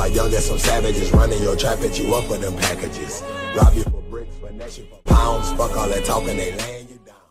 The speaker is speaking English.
my youngest, some savages running your trap at you up with them packages. Rob you for bricks, finesse you for pounds. Fuck all that talking, they laying you down.